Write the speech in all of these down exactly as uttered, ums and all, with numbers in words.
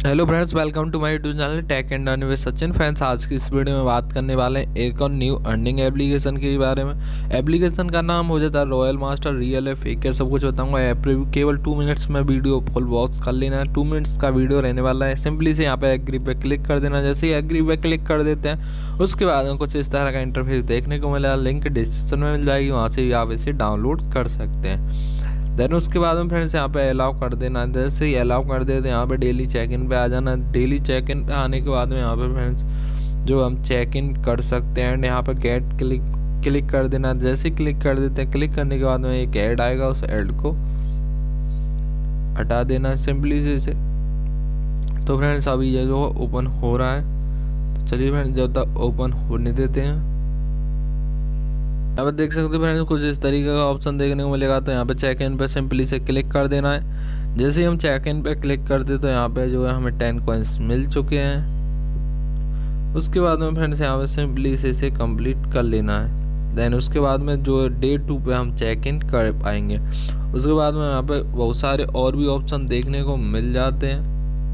Hello friends, welcome to my YouTube channel tech and earn with Sachin. Friends, आज की इस video में बात करने वाले हैं एक और न्यू अर्निंग एप्लीकेशन के बारे में। एप्लीकेशन का नाम हो जाता है रॉयल मास्टर। रियल है, फेक है, सब कुछ बताऊंगा। ऐप रिव्यू केवल टू मिनट्स में वीडियो फुल वॉच कर लेना है। टू मिनट्स का वीडियो रहने वाला है। सिंपली से यहाँ पे एग्री पे क्लिक कर देना। जैसे ही एग्री पे क्लिक कर देते हैं उसके बाद में कुछ इस तरह का इंटरफेस देखने को मिलेगा। लिंक डिस्क्रिप्शन में मिल जाएगी, वहाँ से आप इसे डाउनलोड कर सकते हैं। देन उसके बाद में फ्रेंड्स यहाँ पे अलाउ कर देना। जैसे ही अलाउ कर देते हैं यहाँ पे डेली चेक इन पे आ जाना। डेली चेक इन पे आने के बाद में यहाँ पे फ्रेंड्स जो हम चेक इन कर सकते हैं एंड यहाँ पे गेट क्लिक क्लिक कर देना। जैसे ही क्लिक कर देते हैं, क्लिक करने के बाद में एक ऐड आएगा, उस ऐड को हटा देना सिंपली से इसे। तो फ्रेंड्स अभी ये जो ओपन हो रहा है, तो चलिए फ्रेंड्स जब तक ओपन होने देते हैं। यहाँ पे देख सकते हो फ्रेंड्स कुछ इस तरीके का ऑप्शन देखने को मिलेगा। तो यहाँ पे चेक इन पे सिंपली से क्लिक कर देना है। जैसे ही हम चेक इन पे क्लिक करते तो यहाँ पे जो है हमें टेन कॉइन्स मिल चुके हैं। उसके बाद में फ्रेंड्स यहाँ पे सिंपली से इसे कंप्लीट कर लेना है। देन उसके बाद में जो डे टू पे हम चेक इन कर पाएंगे। उसके बाद में यहाँ पे बहुत सारे और भी ऑप्शन देखने को मिल जाते हैं।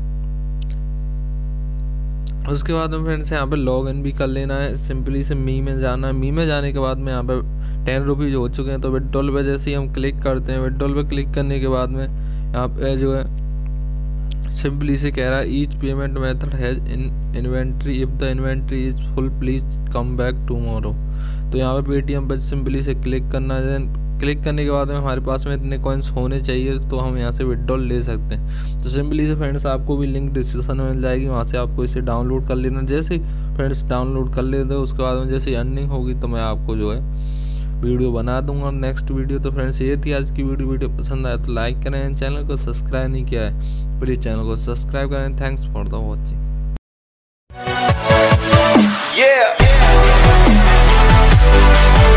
उसके बाद में फ्रेंड्स यहाँ पे लॉग इन भी कर लेना है। सिंपली से मी में जाना है। मी में जाने के बाद में यहाँ पे टेन रुपीज़ हो चुके हैं। तो विड्रॉल पे जैसे ही हम क्लिक करते हैं, विड्रॉल पे क्लिक करने के बाद में यहाँ पे जो है सिंपली से कह रहा है each payment method has in inventory, if the inventory is full please come back tomorrow. तो यहाँ पे पेटीएम पर सिंपली से क्लिक करना है। क्लिक करने के बाद में हमारे पास में इतने कॉइन्स होने चाहिए तो हम यहाँ से विड्रॉल ले सकते हैं। तो सिंपली से फ्रेंड्स आपको भी लिंक डिस्क्रिप्शन में मिल जाएगी, वहाँ से आपको इसे डाउनलोड कर लेना। जैसे फ्रेंड्स डाउनलोड कर लेते हो उसके बाद में जैसे अर्निंग होगी तो मैं आपको जो है वीडियो बना दूंगा नेक्स्ट वीडियो। तो फ्रेंड्स ये थी आज की वीडियो। वीडियो पसंद आया तो लाइक करें। चैनल को सब्सक्राइब नहीं किया है प्लीज़ चैनल को सब्सक्राइब करें। Thanks for the watching.